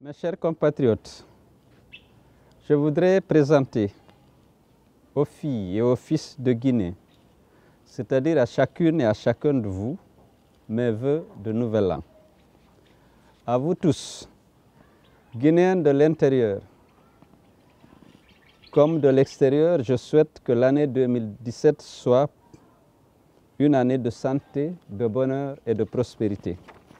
Mes chers compatriotes, je voudrais présenter aux filles et aux fils de Guinée, c'est-à-dire à chacune et à chacun de vous, mes vœux de nouvel an. À vous tous, Guinéens de l'intérieur comme de l'extérieur, je souhaite que l'année 2017 soit une année de santé, de bonheur et de prospérité.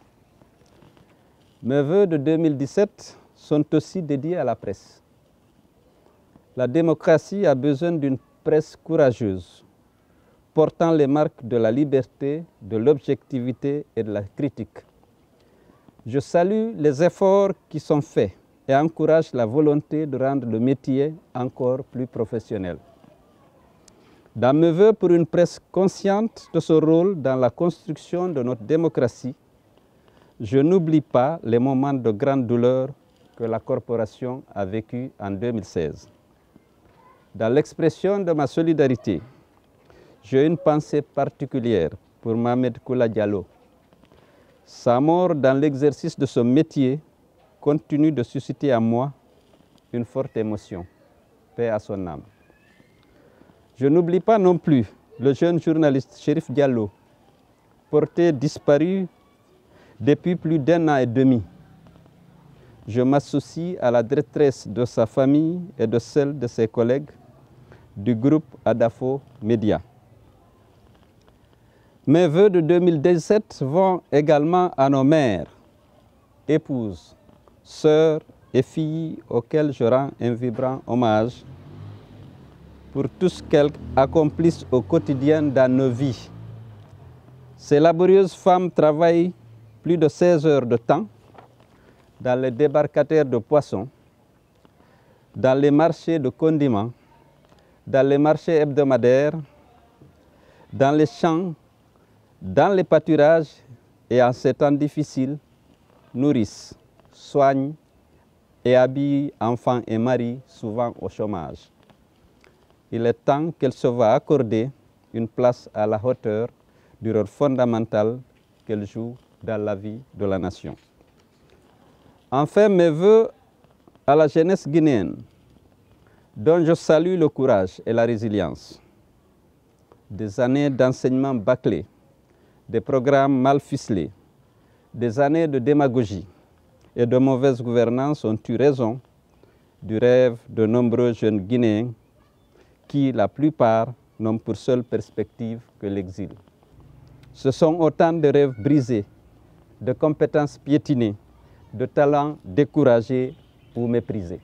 Mes vœux de 2017 sont aussi dédiés à la presse. La démocratie a besoin d'une presse courageuse, portant les marques de la liberté, de l'objectivité et de la critique. Je salue les efforts qui sont faits et encourage la volonté de rendre le métier encore plus professionnel. Dans mes vœux pour une presse consciente de son rôle dans la construction de notre démocratie, je n'oublie pas les moments de grande douleur que la corporation a vécu en 2016. Dans l'expression de ma solidarité, j'ai une pensée particulière pour Mohamed Koula Diallo. Sa mort dans l'exercice de son métier continue de susciter en moi une forte émotion. Paix à son âme. Je n'oublie pas non plus le jeune journaliste Chérif Diallo, porté disparu depuis plus d'1 an et demi. Je m'associe à la détresse de sa famille et de celle de ses collègues du groupe Adafo Média. Mes vœux de 2017 vont également à nos mères, épouses, sœurs et filles auxquelles je rends un vibrant hommage pour tout ce qu'elles accomplissent au quotidien dans nos vies. Ces laborieuses femmes travaillent plus de 16 heures de temps dans les débarcadères de poissons, dans les marchés de condiments, dans les marchés hebdomadaires, dans les champs, dans les pâturages et en ces temps difficiles, nourrissent, soignent et habillent enfants et maris souvent au chômage. Il est temps qu'elles se voient accorder une place à la hauteur du rôle fondamental qu'elles jouent dans la vie de la nation. Enfin, mes vœux à la jeunesse guinéenne, dont je salue le courage et la résilience. Des années d'enseignement bâclé, des programmes mal ficelés, des années de démagogie et de mauvaise gouvernance ont eu raison du rêve de nombreux jeunes Guinéens qui, la plupart, n'ont pour seule perspective que l'exil. Ce sont autant de rêves brisés, de compétences piétinées, de talents découragés ou méprisés.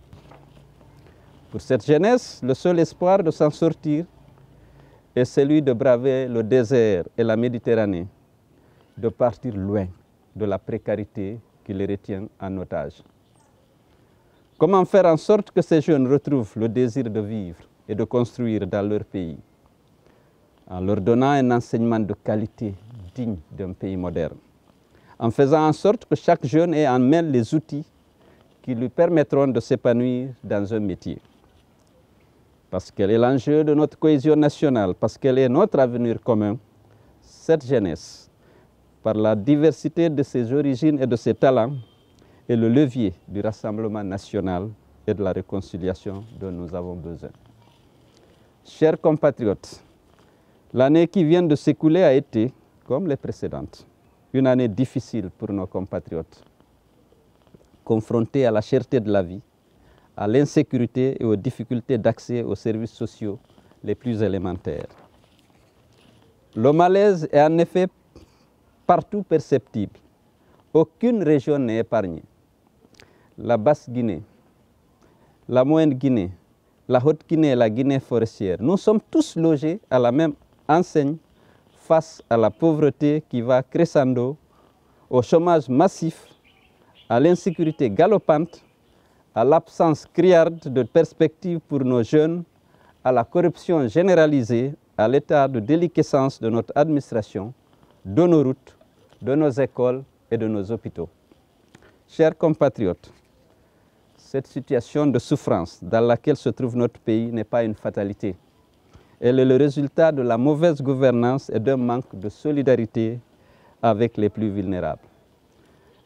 Pour cette jeunesse, le seul espoir de s'en sortir est celui de braver le désert et la Méditerranée, de partir loin de la précarité qui les retient en otage. Comment faire en sorte que ces jeunes retrouvent le désir de vivre et de construire dans leur pays, en leur donnant un enseignement de qualité digne d'un pays moderne, en faisant en sorte que chaque jeune ait en main les outils qui lui permettront de s'épanouir dans un métier. Parce qu'elle est l'enjeu de notre cohésion nationale, parce qu'elle est notre avenir commun, cette jeunesse, par la diversité de ses origines et de ses talents, est le levier du rassemblement national et de la réconciliation dont nous avons besoin. Chers compatriotes, l'année qui vient de s'écouler a été, comme les précédentes, une année difficile pour nos compatriotes, confrontés à la cherté de la vie, à l'insécurité et aux difficultés d'accès aux services sociaux les plus élémentaires. Le malaise est en effet partout perceptible. Aucune région n'est épargnée. La Basse-Guinée, la Moyenne-Guinée, la Haute-Guinée et la Guinée forestière, nous sommes tous logés à la même enseigne face à la pauvreté qui va crescendo, au chômage massif, à l'insécurité galopante, à l'absence criarde de perspectives pour nos jeunes, à la corruption généralisée, à l'état de déliquescence de notre administration, de nos routes, de nos écoles et de nos hôpitaux. Chers compatriotes, cette situation de souffrance dans laquelle se trouve notre pays n'est pas une fatalité. Elle est le résultat de la mauvaise gouvernance et d'un manque de solidarité avec les plus vulnérables.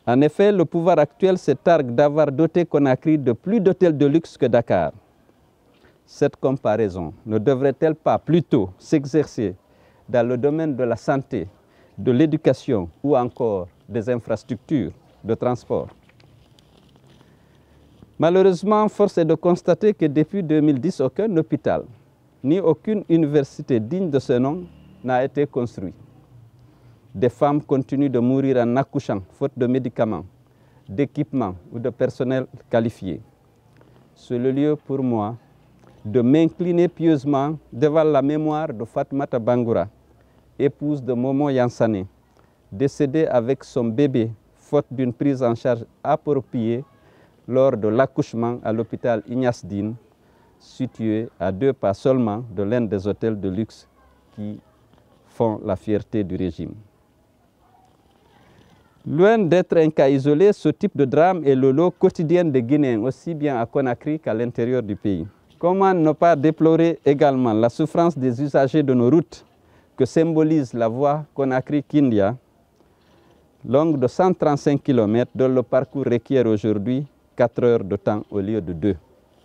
En effet, le pouvoir actuel se targue d'avoir doté Conakry de plus d'hôtels de luxe que Dakar. Cette comparaison ne devrait-elle pas plutôt s'exercer dans le domaine de la santé, de l'éducation ou encore des infrastructures de transport? Malheureusement, force est de constater que depuis 2010, aucun hôpital ni aucune université digne de ce nom n'a été construit. Des femmes continuent de mourir en accouchant, faute de médicaments, d'équipements ou de personnel qualifié. C'est le lieu pour moi de m'incliner pieusement devant la mémoire de Fatoumata Bangoura, épouse de Momo Yansane, décédée avec son bébé, faute d'une prise en charge appropriée lors de l'accouchement à l'hôpital Ignace Dine, situé à 2 pas seulement de l'un des hôtels de luxe qui font la fierté du régime. Loin d'être un cas isolé, ce type de drame est le lot quotidien des Guinéens, aussi bien à Conakry qu'à l'intérieur du pays. Comment ne pas déplorer également la souffrance des usagers de nos routes que symbolise la voie Conakry-Kindia, longue de 135 km, dont le parcours requiert aujourd'hui 4 heures de temps au lieu de 2.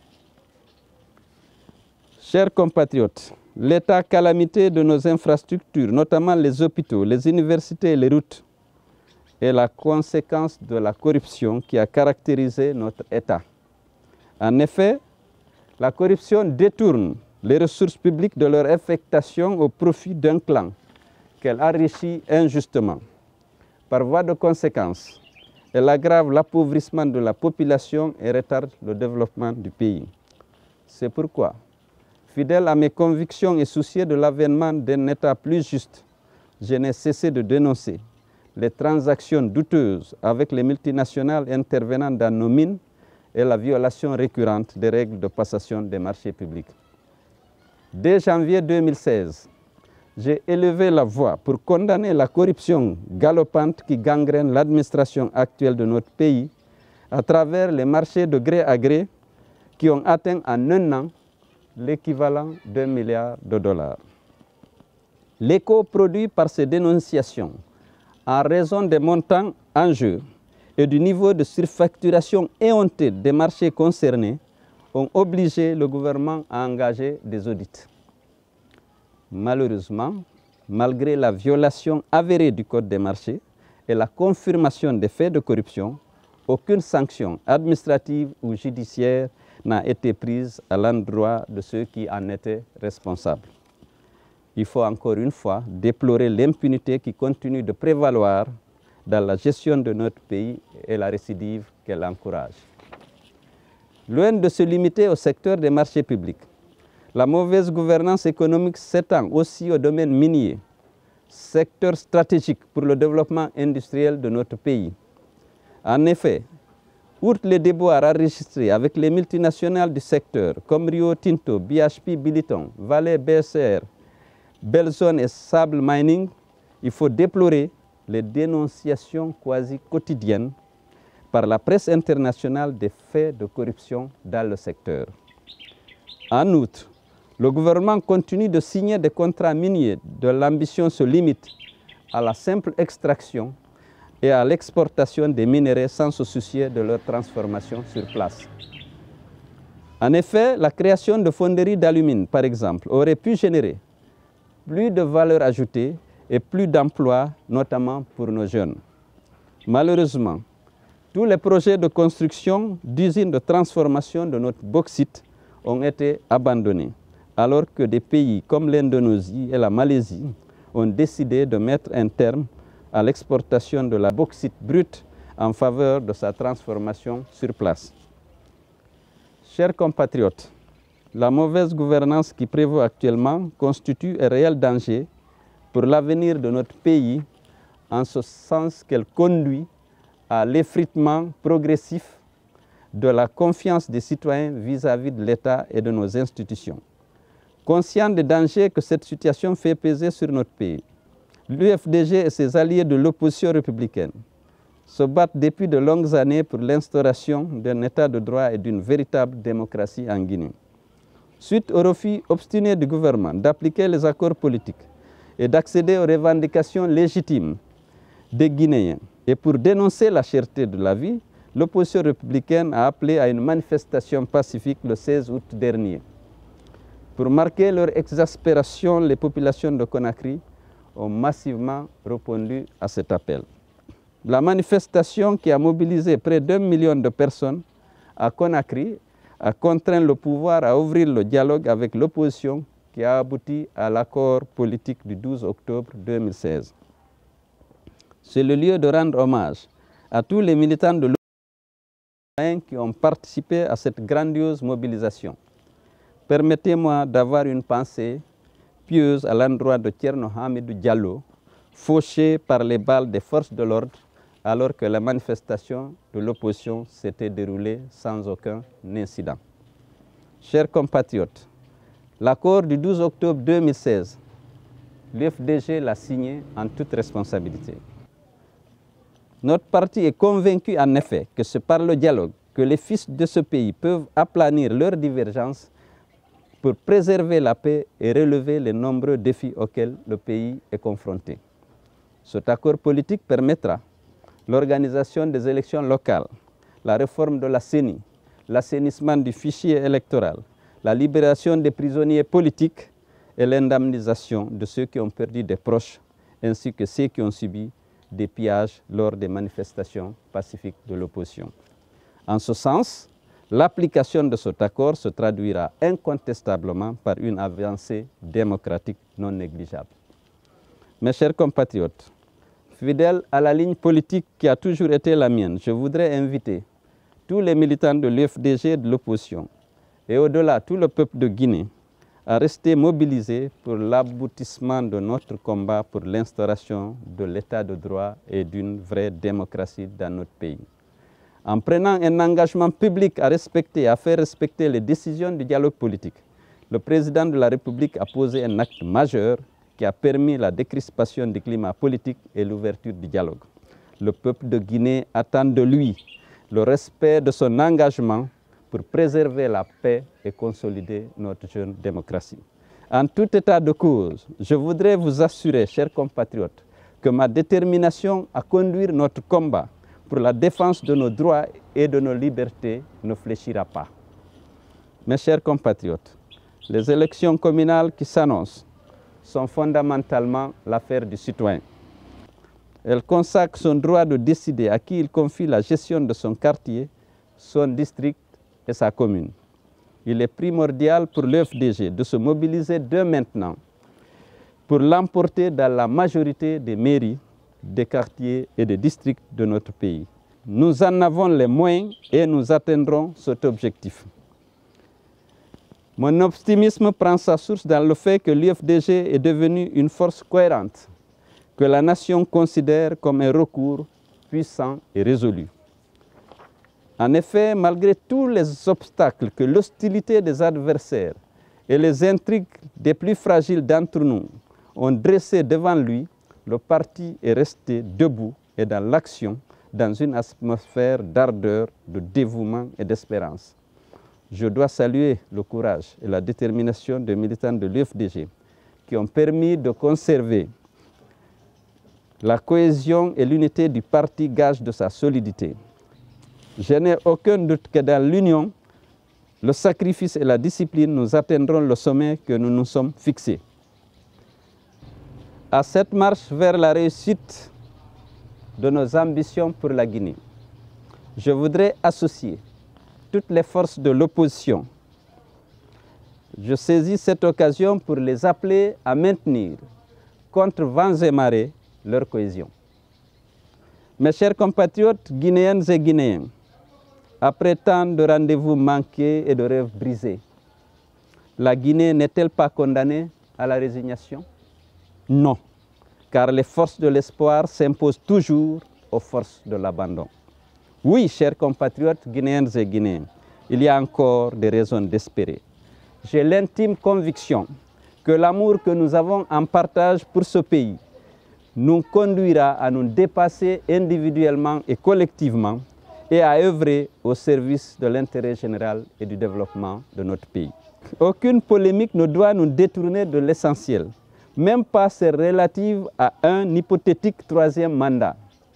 Chers compatriotes, l'état calamité de nos infrastructures, notamment les hôpitaux, les universités et les routes, est la conséquence de la corruption qui a caractérisé notre État. En effet, la corruption détourne les ressources publiques de leur affectation au profit d'un clan qu'elle enrichit injustement. Par voie de conséquence, elle aggrave l'appauvrissement de la population et retarde le développement du pays. C'est pourquoi, fidèle à mes convictions et soucieux de l'avènement d'un État plus juste, je n'ai cessé de dénoncer les transactions douteuses avec les multinationales intervenant dans nos mines et la violation récurrente des règles de passation des marchés publics. Dès janvier 2016, j'ai élevé la voix pour condamner la corruption galopante qui gangrène l'administration actuelle de notre pays à travers les marchés de gré à gré qui ont atteint en un an l'équivalent d'1 milliard de dollars. L'écho produit par ces dénonciations, en raison des montants en jeu et du niveau de surfacturation éhontée des marchés concernés, ont obligé le gouvernement à engager des audits. Malheureusement, malgré la violation avérée du Code des marchés et la confirmation des faits de corruption, aucune sanction administrative ou judiciaire n'a été prise à l'endroit de ceux qui en étaient responsables. Il faut encore une fois déplorer l'impunité qui continue de prévaloir dans la gestion de notre pays et la récidive qu'elle encourage. Loin de se limiter au secteur des marchés publics, la mauvaise gouvernance économique s'étend aussi au domaine minier, secteur stratégique pour le développement industriel de notre pays. En effet, outre les déboires enregistrés avec les multinationales du secteur comme Rio Tinto, BHP Billiton, Vale BSR, Belzone et Sable Mining, il faut déplorer les dénonciations quasi quotidiennes par la presse internationale des faits de corruption dans le secteur. En outre, le gouvernement continue de signer des contrats miniers dont l'ambition se limite à la simple extraction et à l'exportation des minerais sans se soucier de leur transformation sur place. En effet, la création de fonderies d'alumine, par exemple, aurait pu générer plus de valeur ajoutée et plus d'emplois, notamment pour nos jeunes. Malheureusement, tous les projets de construction d'usines de transformation de notre bauxite ont été abandonnés, alors que des pays comme l'Indonésie et la Malaisie ont décidé de mettre un terme à l'exportation de la bauxite brute en faveur de sa transformation sur place. Chers compatriotes, la mauvaise gouvernance qui prévaut actuellement constitue un réel danger pour l'avenir de notre pays, en ce sens qu'elle conduit à l'effritement progressif de la confiance des citoyens vis-à-vis de l'État et de nos institutions. Conscient des dangers que cette situation fait peser sur notre pays, l'UFDG et ses alliés de l'opposition républicaine se battent depuis de longues années pour l'instauration d'un État de droit et d'une véritable démocratie en Guinée. Suite au refus obstiné du gouvernement d'appliquer les accords politiques et d'accéder aux revendications légitimes des Guinéens Et pour dénoncer la cherté de la vie, l'opposition républicaine a appelé à une manifestation pacifique le 16 août dernier. Pour marquer leur exaspération, les populations de Conakry ont massivement répondu à cet appel. La manifestation qui a mobilisé près d'1 million de personnes à Conakry a contraint le pouvoir à ouvrir le dialogue avec l'opposition qui a abouti à l'accord politique du 12 octobre 2016. C'est le lieu de rendre hommage à tous les militants de l'opposition qui ont participé à cette grandiose mobilisation. Permettez-moi d'avoir une pensée pieuse à l'endroit de Thierno Hamidou Diallo, fauché par les balles des forces de l'ordre alors que la manifestation de l'opposition s'était déroulée sans aucun incident. Chers compatriotes, l'accord du 12 octobre 2016, l'UFDG l'a signé en toute responsabilité. Notre parti est convaincu en effet que c'est par le dialogue que les fils de ce pays peuvent aplanir leurs divergences pour préserver la paix et relever les nombreux défis auxquels le pays est confronté. Cet accord politique permettra l'organisation des élections locales, la réforme de la CENI, l'assainissement du fichier électoral, la libération des prisonniers politiques et l'indemnisation de ceux qui ont perdu des proches, ainsi que ceux qui ont subi des pillages lors des manifestations pacifiques de l'opposition. En ce sens, l'application de cet accord se traduira incontestablement par une avancée démocratique non négligeable. Mes chers compatriotes, fidèle à la ligne politique qui a toujours été la mienne, je voudrais inviter tous les militants de l'UFDG et de l'opposition, et au-delà tout le peuple de Guinée, à rester mobilisés pour l'aboutissement de notre combat pour l'instauration de l'état de droit et d'une vraie démocratie dans notre pays. En prenant un engagement public à respecter et à faire respecter les décisions du dialogue politique, le président de la République a posé un acte majeur qui a permis la décrispation du climat politique et l'ouverture du dialogue. Le peuple de Guinée attend de lui le respect de son engagement pour préserver la paix et consolider notre jeune démocratie. En tout état de cause, je voudrais vous assurer, chers compatriotes, que ma détermination à conduire notre combat pour la défense de nos droits et de nos libertés ne fléchira pas. Mes chers compatriotes, les élections communales qui s'annoncent sont fondamentalement l'affaire du citoyen. Elle consacre son droit de décider à qui il confie la gestion de son quartier, son district et sa commune. Il est primordial pour l'UFDG de se mobiliser dès maintenant pour l'emporter dans la majorité des mairies, des quartiers et des districts de notre pays. Nous en avons les moyens et nous atteindrons cet objectif. Mon optimisme prend sa source dans le fait que l'UFDG est devenue une force cohérente, que la nation considère comme un recours puissant et résolu. En effet, malgré tous les obstacles que l'hostilité des adversaires et les intrigues des plus fragiles d'entre nous ont dressés devant lui, le parti est resté debout et dans l'action, dans une atmosphère d'ardeur, de dévouement et d'espérance. Je dois saluer le courage et la détermination des militants de l'UFDG qui ont permis de conserver la cohésion et l'unité du parti, gage de sa solidité. Je n'ai aucun doute que dans l'union, le sacrifice et la discipline, nous atteindrons le sommet que nous nous sommes fixés. À cette marche vers la réussite de nos ambitions pour la Guinée, je voudrais associer toutes les forces de l'opposition. Je saisis cette occasion pour les appeler à maintenir, contre vents et marées, leur cohésion. Mes chers compatriotes guinéennes et guinéens, après tant de rendez-vous manqués et de rêves brisés, la Guinée n'est-elle pas condamnée à la résignation? Non, car les forces de l'espoir s'imposent toujours aux forces de l'abandon. Oui, chers compatriotes guinéennes et guinéens, il y a encore des raisons d'espérer. J'ai l'intime conviction que l'amour que nous avons en partage pour ce pays nous conduira à nous dépasser individuellement et collectivement et à œuvrer au service de l'intérêt général et du développement de notre pays. Aucune polémique ne doit nous détourner de l'essentiel, même pas celle relative à un hypothétique troisième mandat.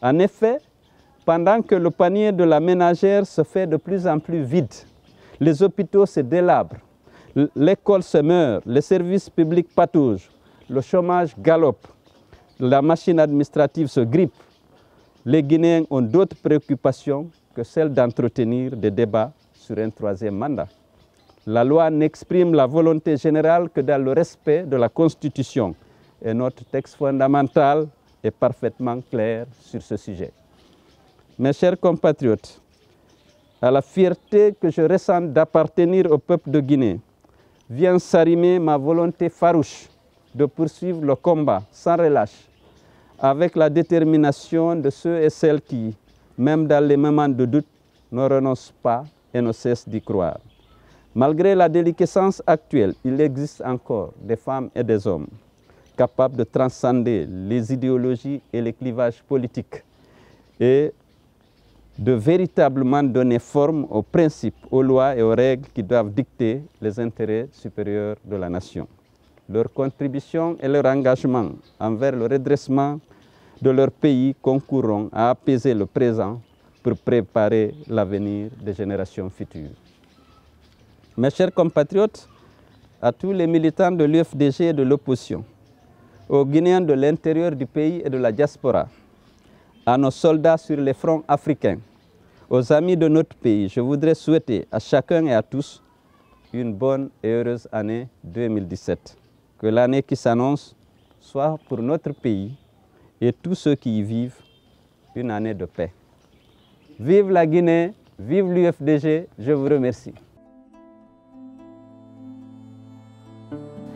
En effet, pendant que le panier de la ménagère se fait de plus en plus vide, les hôpitaux se délabrent, l'école se meurt, les services publics pataugent, le chômage galope, la machine administrative se grippe. Les Guinéens ont d'autres préoccupations que celle d'entretenir des débats sur un troisième mandat. La loi n'exprime la volonté générale que dans le respect de la Constitution. Et notre texte fondamental est parfaitement clair sur ce sujet. Mes chers compatriotes, à la fierté que je ressens d'appartenir au peuple de Guinée, vient s'arrimer ma volonté farouche de poursuivre le combat sans relâche, avec la détermination de ceux et celles qui, même dans les moments de doute, ne renoncent pas et ne cessent d'y croire. Malgré la déliquescence actuelle, il existe encore des femmes et des hommes capables de transcender les idéologies et les clivages politiques et de véritablement donner forme aux principes, aux lois et aux règles qui doivent dicter les intérêts supérieurs de la nation. Leur contribution et leur engagement envers le redressement de leur pays concourront à apaiser le présent pour préparer l'avenir des générations futures. Mes chers compatriotes, à tous les militants de l'UFDG et de l'opposition, aux Guinéens de l'intérieur du pays et de la diaspora, à nos soldats sur les fronts africains, aux amis de notre pays, je voudrais souhaiter à chacun et à tous une bonne et heureuse année 2017. Que l'année qui s'annonce soit pour notre pays et tous ceux qui y vivent une année de paix. Vive la Guinée, vive l'UFDG, je vous remercie.